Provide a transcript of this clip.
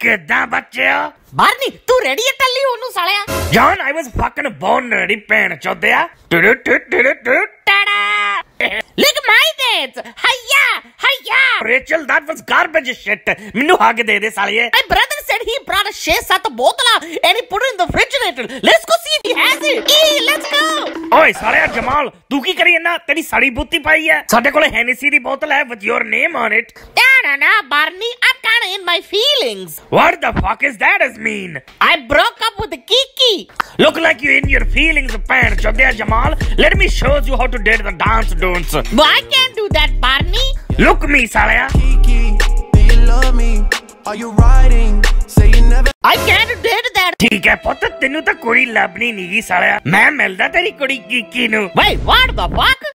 किदा बच्चे बारनी तू रेडी है टल्ली ओनू सालिया John, I was fucking born ready, pen चौदिया Look my dates Hiya Rachel, that was garbage shit Minnu haage de de सालिए My brother said he brought a 6-7 botla and he put it in the refrigerator. Let's go see if he has it. Let's go. ओए सालिया जमाल तू की करी ना तेरी साड़ी बूती पाई है साडे कोले Hennessy दी बोतल है with your name on it No, Barney, I'm kinda in my feelings. What the fuck is that as mean? I broke up with Kiki. Look like you in your feelings, pen चौदिया Jamal. Let me show you how to date the dance don'ts. But I can't do that, Barney. Look me, Saliya. Kiki, do you love me? Are you riding? Say you never. I can't date that. ठीक है पुੱਤ ਤੈਨੂੰ ਤਾਂ ਕੁੜੀ ਲੱਭਣੀ ਨਹੀਂ ਗਈ ਸਾਲਿਆ ਮੈਂ ਮਿਲਦਾ ਤੇਰੀ ਕੁੜੀ ਕੀਕੀ ਨੂੰ Wait, what the fuck?